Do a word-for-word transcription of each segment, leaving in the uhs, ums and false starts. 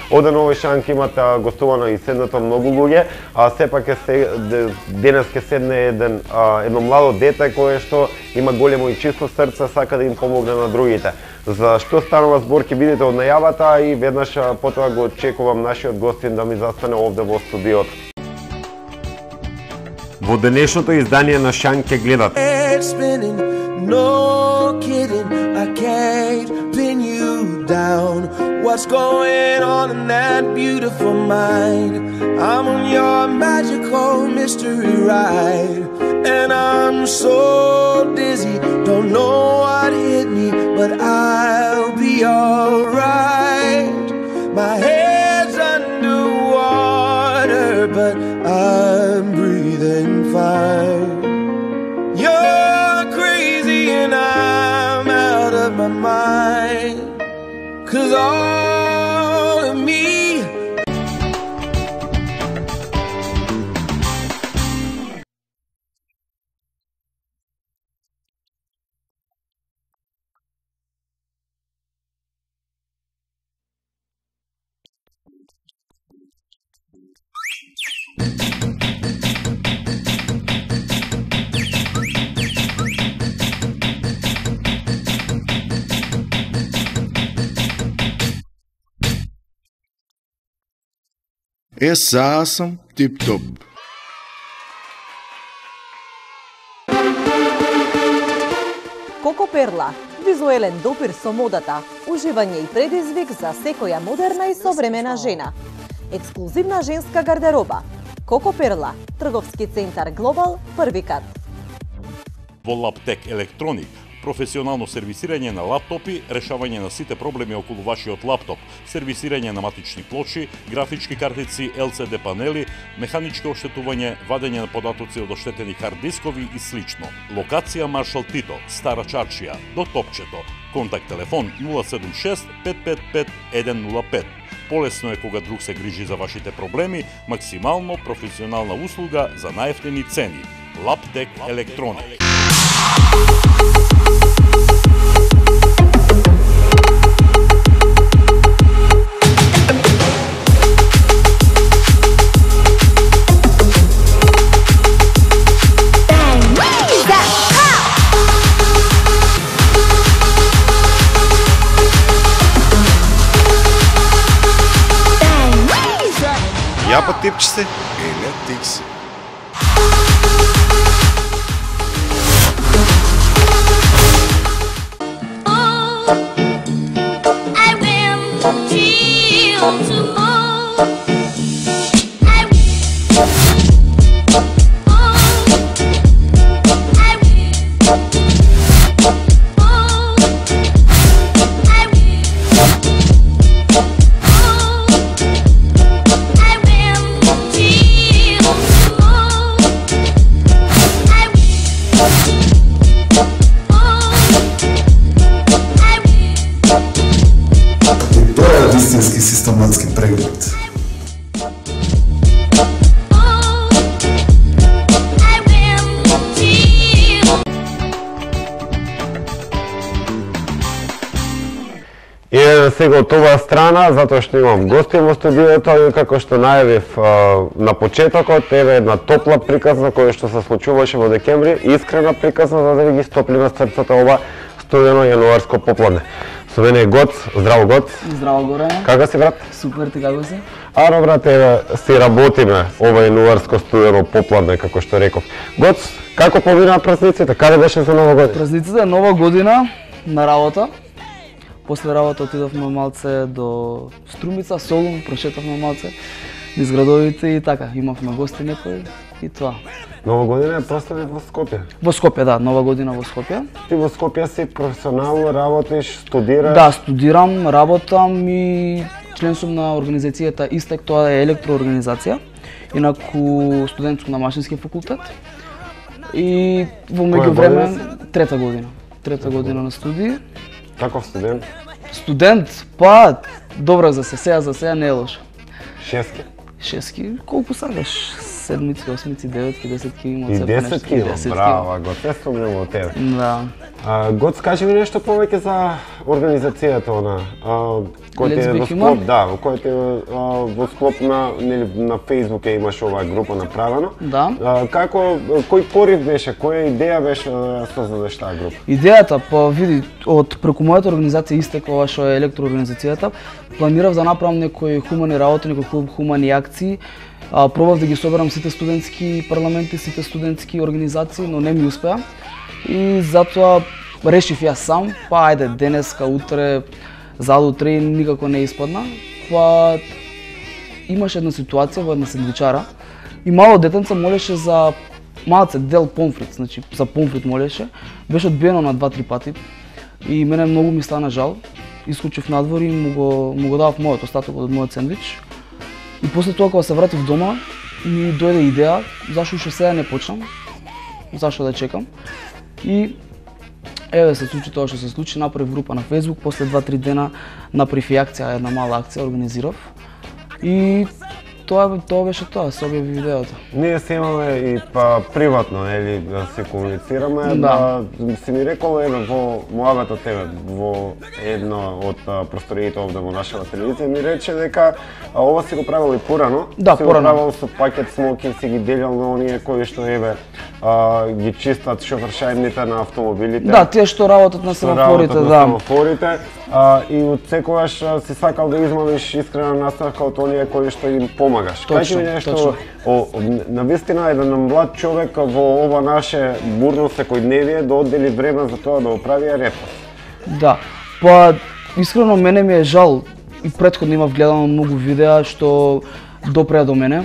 Овде на овој шанк имате гостувано и седнато многу луѓе, а сепак е се, денес ќе седне еден едно младо дете кое што има големо и чисто срце, сака да им помогне на другите. За што станува збор ќе видите од најавата и веднаш потоа го очекувам нашиот гостин да ми застане овде во студиото. Во денешното издание на Шанк ќе гледате. No kidding, I can't pin you down. What's going on in that beautiful mind? I'm on your magical mystery ride, and I'm so dizzy, don't know what hit me, but I'll be alright. My head's underwater, but I'm breathing fine. You're crazy and I'm out of my mind, 'cause all of me Е, сега съм тип-топ. Коко Перла, визуелен допир со модата, уживање и предизвик за секоја модерна и современа жена. Ексклузивна женска гардероба. Коко Перла, трговски центар Глобал, први кат. Во Лаптек Електроник, професионално сервисирање на лаптопи, решавање на сите проблеми околу вашиот лаптоп, сервисирање на матични плочи, графички картици, Ел Си Ди панели, механичко оштетување, вадење на податоци од оштетени хард дискови и слично. Локација Маршал Тито, Стара Чаршија, до Топчето. Контакт телефон нула седум шест пет пет пет еден нула пет. Полесно е кога друг се грижи за вашите проблеми, максимално професионална услуга за најевтини цени. Лаптек Електроник. Я по типче или тикси. Истински систематски преглед. Идеме сега од оваа страна, затоа што имам гости во студиото и како што најавив на почетокот, еве една топла приказна која што се случуваше во декември, искрена приказна за да ви ги стопли на срцата ова студено јануарско попладне. Со мене е Гоц, здраво Гоц. Здраво Горе. Како си брат? Супер, ти како си? Аро брат, еве си работиме ова јануарско студено попладне како што реков. Гоц, како поминаа празниците? Каде беше за Нова година? Празниците Нова година на работа. После работа отидовме малце до Струмица, Солун, прошетавме малце низ градовите и така, имавме гости некои и тоа. Нова година е прослави во Скопје. Во Скопје, да, Нова година во Скопје. Ти во Скопје си професионално работиш, студираш? Да, студирам, работам и член сум на организацијата ИСТЕК, тоа е електроорганизација, инаку студент сум на Машински факултет. И во меѓувреме трета година, трета година на студии. Каков студент? Студент, па добро за се, сега за сега не е лошо. Шестки? Шестки, колку сакаш? Седмици, осмици, деветки, десетки има. И десетки, браво, го те сумнам во тебе. Да. А, Гоц, кажи ми нешто повеќе за организацијата она, а, кој Let's е Be во Human? склоп, да, кој е а, во склоп на нели на Facebook е имаш оваа група направено. Да. А, како кој порив беше, која идеја беше да создадеш таа група? Идејата, па види, од преку мојата организација истекла ова што е електроорганизацијата, планирав да направам некои хумани работи, некои хумани акции. А, пробав да ги соберам сите студентски парламенти, сите студентски организации, но не ми успеа. И затоа решив јас сам, па ајде денеска, утре, задутре и никако не испадна. Па имаше една ситуација во една сендвичара и мало детенце молеше за малце дел помфрит, значи за помфрит молеше. Беше одбиено на два-три пати и мене многу ми стана жал. Искочив надвор и му го, му го давав мојот остаток од мојот сендвич. И после тоа кога се вратив дома, ми дојде идеја зашто уште сега не почнам, зашто да чекам. И еве се случи тоа што се случи, направив група на Facebook, после два-три дена направив и акција, една мала акција организирав. И тоа тоа беше тоа, се објави видеото. Ние се имаме и па приватно, нели, да се комуницираме, Да. да си ми рекол еве во мојавата тебе, во една од а, просториите овде во нашава телевизија, ми рече дека а, ова си го правил и порано, Да, си порано. го правил со пакет смоки, си ги делил на оние кои што еве а, ги чистат шофершајбните на автомобилите. Да, тие што работат на што семафорите, работат на да. семафорите, а, и од секогаш а, си сакал да измамиш искрена наставка од оние кои што им помагаш. Точно, Кажи ми нешто, точно. о, навистина еден млад човек во ова наше бурно секојдневие да оддели време за тоа да оправи репост. Да, па искрено мене ми е жал и претходно имав гледано многу видеа што допреа до мене.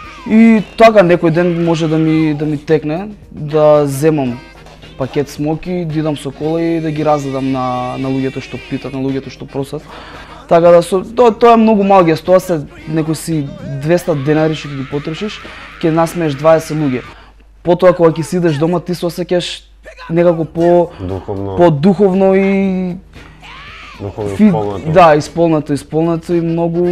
И така некој ден може да ми да ми текне да земам пакет смоки, да идам со кола и да ги раздадам на на луѓето што питат, на луѓето што просат. Така да со тоа тоа е многу мал гест, тоа се некои си двеста денари што ги потрошиш, ќе насмееш дваесет луѓе. Потоа кога ќе сидеш дома ти се осеќаш некако по Духовно, по духовно и духовно фи- исполнато. Да, исполнато, исполнато и многу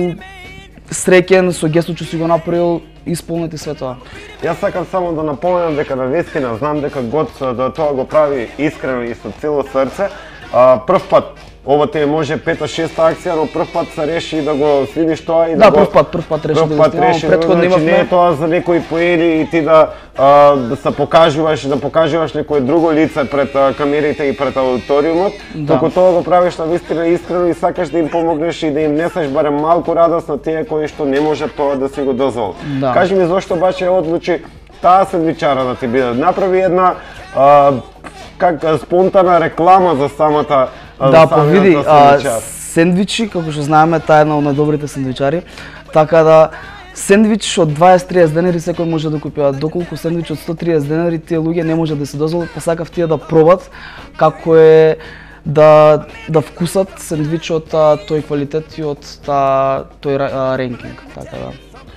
среќен со гестот што си го направил, исполнет и све тоа. Јас сакам само да напоменам дека навистина знам дека Гоцо да тоа го прави искрено и со цело срце. А, прв пат ова ти е може пета-шеста акција, но прв пат се реши да го свидиш тоа и да, Да, го прв пат, прв пат реши прв да го пат снимам, реши да го- претходно значи, не е имавме. тоа за некои поени и ти да а, да се покажуваш, да покажуваш некое друго лице пред а, камерите и пред аудиториумот, Да. туку тоа го правиш навистина искрено и сакаш да им помогнеш и да им несеш барем малку радост на тие кои што не може тоа да си го дозволат. Да. Кажи ми зошто баш ја одлучи таа сендвичара да ти биде, направи една а, как а, спонтана реклама за самата а, Да, за па самиот види, а, сендвичар. сендвичи, како што знаеме, таа е една од најдобрите сендвичари, така да сендвич од дваесет-триесет денари секој може да купи, а доколку сендвич од сто триесет денари тие луѓе не може да се дозволат, па сакав тие да пробат како е да да вкусат сендвичот а, тој квалитет и од та тој а, ренкинг, така да.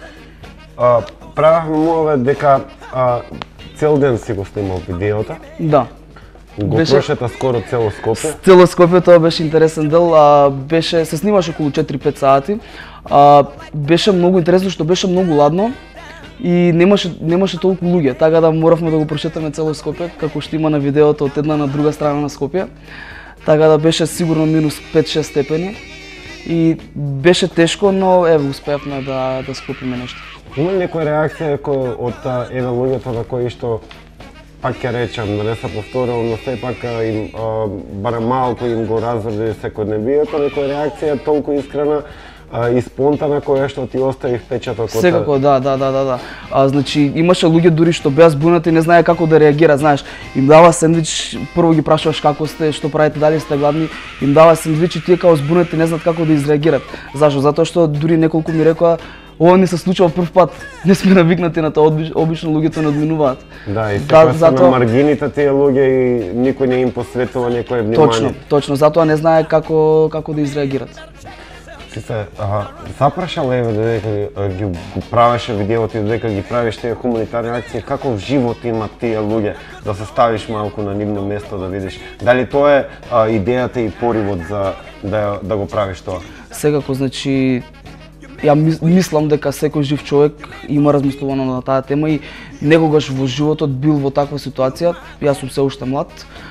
А, правевме мове дека а, цел ден си го снимал видеото, Да. го Беше- прошета скоро цело Скопје. Цело Скопје тоа беше интересен дел, а, беше се снимаше околу четири-пет сати. А, беше многу интересно што беше многу ладно и немаше немаше толку луѓе, така да моравме да го прошетаме цело Скопје, како што има на видеото од една на друга страна на Скопје. Така да беше сигурно минус пет-шест степени и беше тешко, но еве успеавме да да склопиме нешто. Има ли некоја реакција кој од а, еве луѓето на кои што пак ќе речам, да не се повторувам, но сепак а, им а, барем малку им го разврди секојдневието, некоја реакција толку искрена а, и спонтана која што ти остави впечаток од Секако, да, да, да, да, да. А, значи имаше луѓе дури што беа збунати и не знае како да реагира, знаеш. Им дава сендвич, прво ги прашуваш како сте, што правите, дали сте гладни, им дава сендвич и тие као збунати не знаат како да изреагират. Зашо? Затоа што дури неколку ми рекоа ова ни се случува прв пат. Не сме навикнати на тоа, обич, обично луѓето не одминуваат. Да, и Да, секој се затоа- на маргините тие луѓе и никој не им посветува некое внимание. Точно, точно, затоа не знае како како да изреагират. Ти се а, запрашал еве додека а, ги го правеше видеото и додека ги правиш тие хуманитарни акции, каков живот имат тие луѓе, да се ставиш малку на нивно место да видиш дали тоа е а, идејата и поривот за да да го правиш тоа. Секако, значи, ја мис- мислам дека секој жив човек има размислувано на таа тема и некогаш во животот бил во таква ситуација, јас сум се уште млад,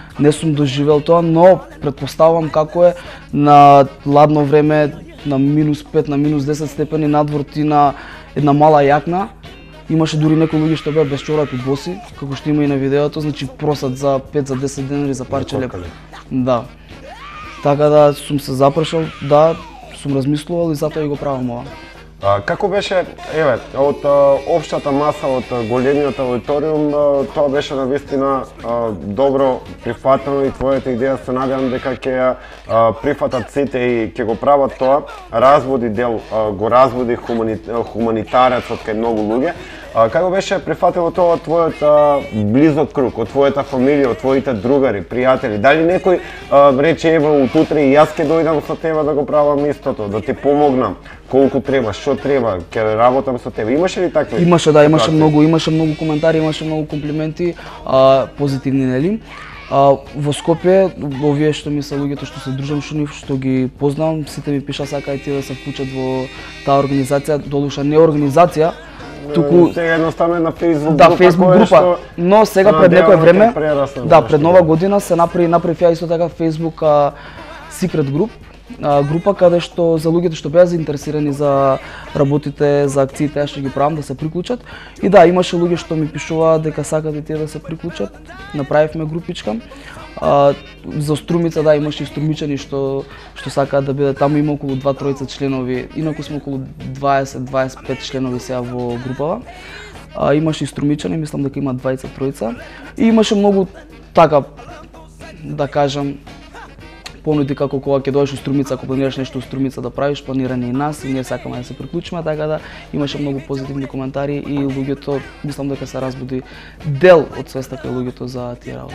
не сум доживел тоа, но претпоставувам како е на ладно време, на минус пет, на минус десет степени надвор ти на една мала јакна. Имаше дури некои луѓе што беа без чорапи боси, како што има и на видеото, значи просат за пет за десет денари за парче леп. Да. Така да сум се запрашал, да, сум размислувал и затоа и го правам ова. А, како беше, еве, од а, општата маса, од а, големиот аудиториум, а, тоа беше навистина а, добро прифатено и твојата идеја се надевам дека ќе ја прифатат сите и ќе го прават тоа. Разводи дел, а, го разводи хумани, хуманитарецот кај многу луѓе. А, како беше прифатило тоа од твојот а, близок круг, од твојата фамилија, од твоите другари, пријатели? Дали некој а, рече ево утутре и јас ќе дојдам со тебе да го правам истото, да ти помогнам, колку треба, што треба, ќе работам со тебе. Имаше ли такви? Имаше, да, имаше многу, имаше многу коментари, имаше многу комплименти, а, позитивни, нели? А, во Скопје, овие што ми се луѓето што се дружам со нив, што ги познавам, сите ми пиша сакаат и да се вклучат во таа организација, додуша не организација, туку сега едноставно е на Facebook да, група, Facebook група, што но сега пред некое време, да, пред нова да. година се направи направив ја исто така Facebook а, Secret Group, а, група каде што за луѓето што беа заинтересирани за работите, за акциите, јас што ги правам да се приклучат. И да, имаше луѓе што ми пишуваа дека сакаат и тие да се приклучат. Направивме групичка. А, за Струмица, да, имаше и струмичани што што сакаат да бидат таму, има околу два тројца членови, инаку сме околу дваесет до дваесет и пет членови сега во групава. А, имаше и струмичани, мислам дека има дваесет тројца. И имаше многу така, да кажам, понуди како кога ќе дојдеш у Струмица, ако планираш нешто у Струмица да правиш, планирани и нас, и ние сакаме да се приклучиме, така да имаше многу позитивни коментари и луѓето, мислам дека се разбуди дел од свеста кај луѓето за тие работи.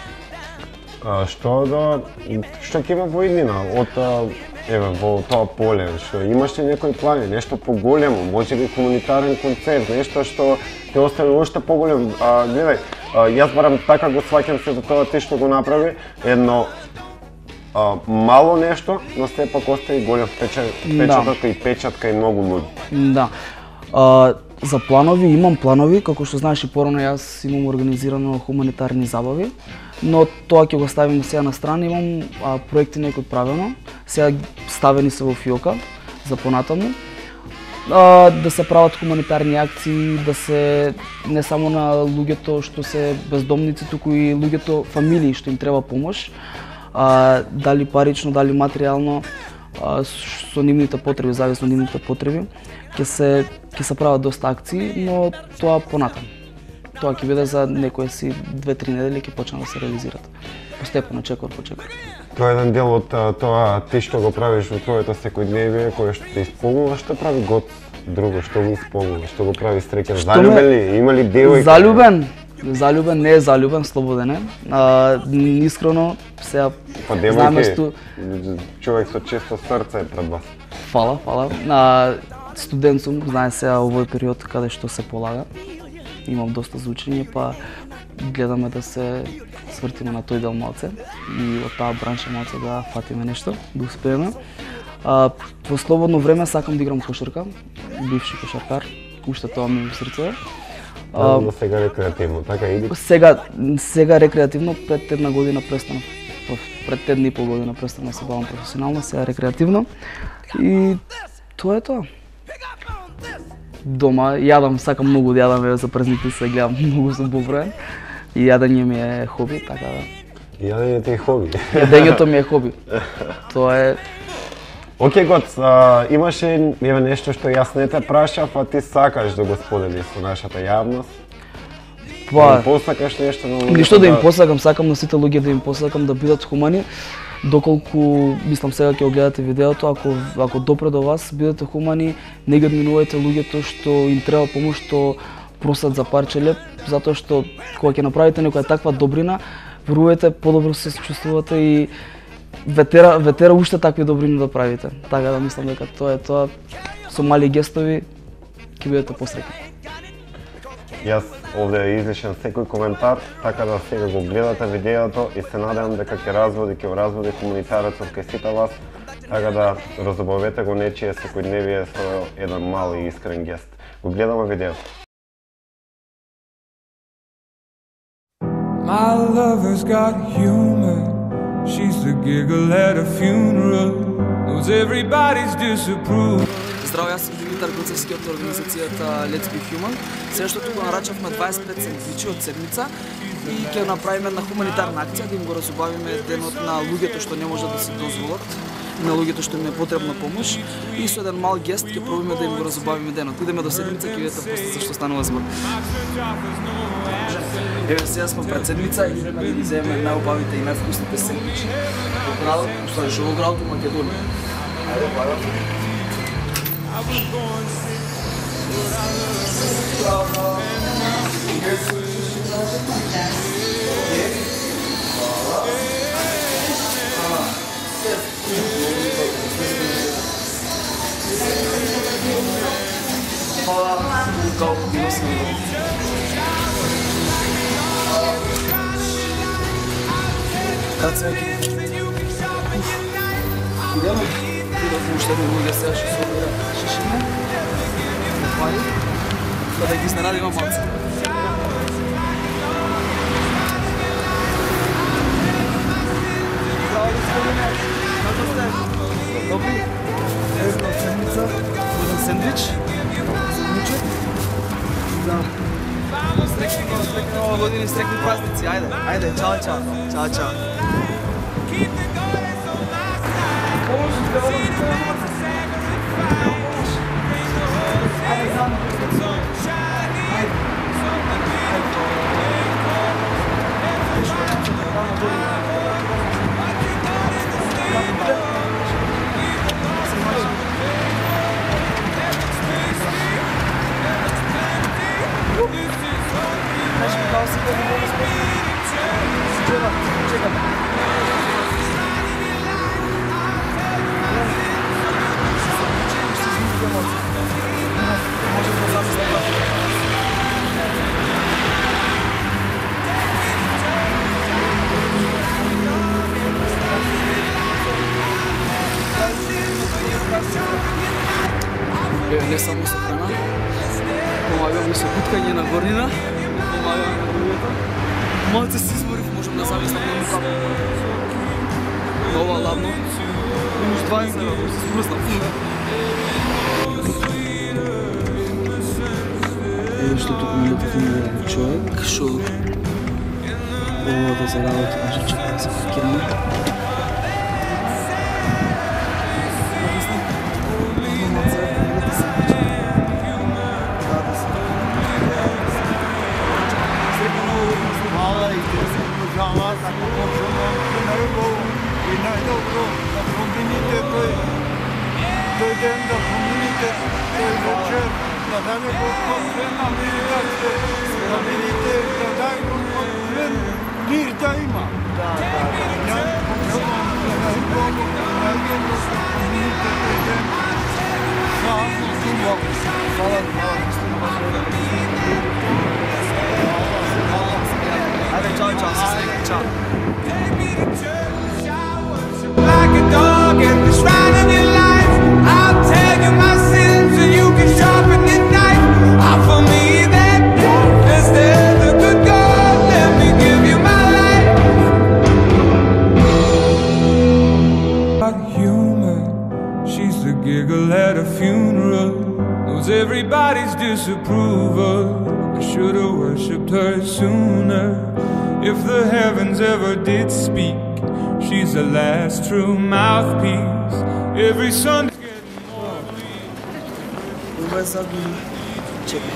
А, што да, што ќе има во иднина од еве во тоа поле, што имаш ли некои плани, нешто поголемо, може би хуманитарен концерт, нешто што ќе остави уште поголем. А, гледај, а, јас барам така го сваќам се за тоа ти што го направи, едно а, мало нешто, но сепак пак остави голем впечаток да. И печат кај многу луѓе. Да. А, за планови имам планови, како што знаеш и порано јас имам организирано хуманитарни забави, но тоа ќе го ставим сега на страна. Имам а, проекти некои правено, сега ставени се во фиока за понатаму. А, да се прават хуманитарни акции, да се не само на луѓето што се бездомници, туку и луѓето фамилии што им треба помош, а, дали парично, дали материјално, а, со нивните потреби, зависно од нивните потреби, ќе се ќе се прават доста акции, но тоа понатаму. Тоа ќе биде за некои си две-три недели ќе почнат да се реализират. Постепено, чекор по чекор. Тоа е еден дел од тоа ти што го правиш во твоето секојдневие, кое што те исполнува, што прави год друго, што го исполнува, што го прави среќен. Залюбен ли? Има ли девојка? Залюбен. Залюбен, не е залюбен, слободен е. А, искрено, сега па девојки, човек со често срце е пред вас. Фала, фала. А, студент сум, знае сега овој период каде што се полага. Имам доста за учење, па гледаме да се свртиме на тој дел малце и од таа бранша малце да фатиме нешто, да успееме. А, во слободно време сакам да играм кошарка, бивши кошаркар, уште тоа ми е во срце. А, но сега рекреативно, така иди? Сега, сега рекреативно, пред една година престанав, пред една и пол година престанав да се бавам професионално, сега рекреативно. И тоа е тоа. Дома јадам, сакам многу да јадам, за празници се гледам, многу сум поброен. И јадење ми е хоби, така да. Јадењето е хоби. Јадењето ми е хоби. Тоа е. Океј, Гоц, а, имаше еве нешто што јас не те прашав, а ти сакаш да го споделиш со нашата јавност? Па, да им посакаш нешто на луѓето? Ништо да им посакам, сакам на сите луѓе да им посакам да бидат хумани. Доколку, мислам сега ќе го гледате видеото, ако ако допре до вас, бидете хумани, не ги одминувајте луѓето што им треба помош, што просат за парче леп, затоа што кога ќе направите некоја таква добрина, верувајте, подобро се чувствувате и ветера ветера уште такви добрини да правите. Така да мислам дека тоа е тоа, со мали гестови ќе бидете посреќни. Јас овде е излишен секој коментар, така да сега го гледате видеото и се надевам дека ќе разводи, ќе разводи хуманитарецот кај сите вас, така да разубавете го нечие секојдневие со еден мал и искрен гест. Го гледаме видеото. My lover's got humor. She's the giggle at a funeral. Knows everybody's disapproval. Здраво, јас сум Димитар Гоцевски од организацијата Let's Be Human. Срештото го нарачавме дваесет и пет сендвичи од седмица и ќе направиме една хуманитарна акција да им го разубавиме денот на луѓето што не можат да си дозволат, на луѓето што им е потребна помош и со еден мал гест ќе пробиме да им го разубавиме денот. Идеме до седмица, ќе видите после за што станува збор. Еве сега сме пред седмица и идеме да ги земеме најубавите и највкусните сендвичи во градот, што е Живоград во Македонија. Ајде, бајо. Kad se neki idemo, idemo уште едно луѓе сега што се обира шишиме, опари, да да ги изненадиме малце. Добри, една седмица, еден сендвич, сендвичот, да. Срекни нова, срекни нова година и срекни празници, ајде, ајде, чао, чао, чао, чао. Не само со храна, помагаме со буткање на горнина, помагаме на луѓето. Малце се изморив, можам да замислам нему како. Нова ладно, минус дваесет, се спруснав. Еве што туку ми летов на човек, што ovo da za работа, може чека да се паркираме. Like a dog at the shrine of your life, I'll tell you my sins and you can sharpen your knife. Offer me that gift instead of good God, let me give you my life. Not human, she's the giggle at a funeral, knows everybody's disapproval. I should've worshipped her sooner. If the heavens ever did speak, she's the last true mouthpiece. Every Sunday. Чекай.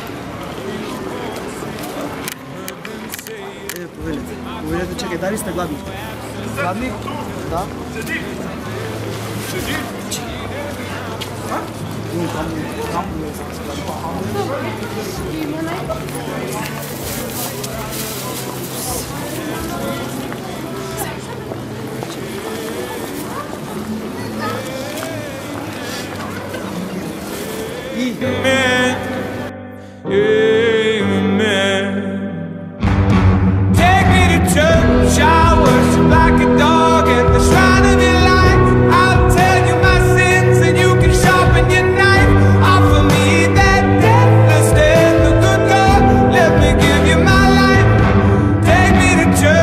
Е, повелете. Повелете, чекай, дали сте гладни? Гладни? Да. Седи. Седи. А? Не, там не. Там не. Amen. Amen. Take me to church, I worship like a dog at the shrine of your life. I'll tell you my sins and you can sharpen your knife. Offer me that death instead of good God, let me give you my life. Take me to church.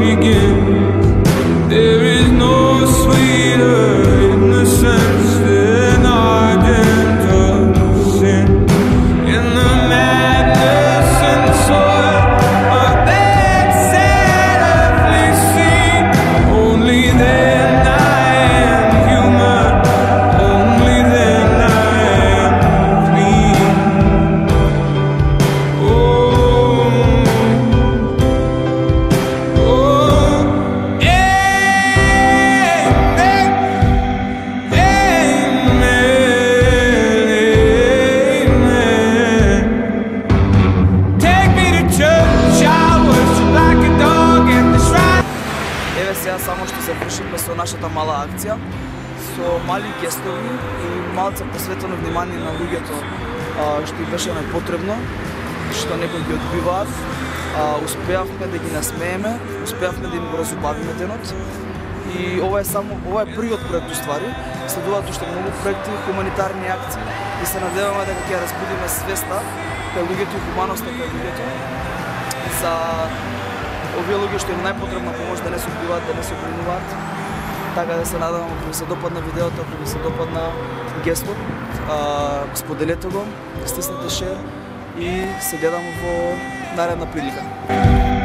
begin. There is no sweeter innocence than our gentle sin. In the madness and soil of that sad earthly scene, only then I am human, only then I am clean. Oh, oh, amen, amen. Take me to church, I worship like a dog at the shrine. Еве сега само што се вршиме со нашата мала акција, со мали гестови и малце посветено внимание на луѓето а, што им беше најпотребно, што некои ги одбиваат. А, успеавме да ги насмееме, успеавме да им го разубавиме денот. И ова е само ова е првиот проект уствари. Следуваат уште многу проекти, хуманитарни акции и се надеваме дека ќе ја разбудиме свеста кај луѓето и хуманоста кај луѓето за овие луѓе што им најпотребна помош да не се убиваат, да не се обвинуваат. Така да се надевам, ако ви се допадна видеото, ако ви се допадна гестот, споделете го, стиснете шер и се гледам во наредна прилика.